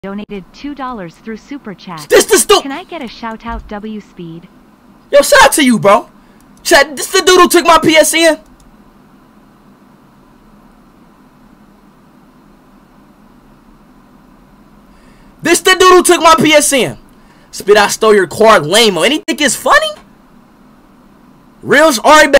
donated $2 through Super Chat. This the dude. Can I get a shout out, IShowSpeed? Yo, shout out to you, bro. Chat, this the dude who took my PSN. This the dude who took my PSN. Spit, I stole your card, lame-o. And he think it's funny? Real, alright,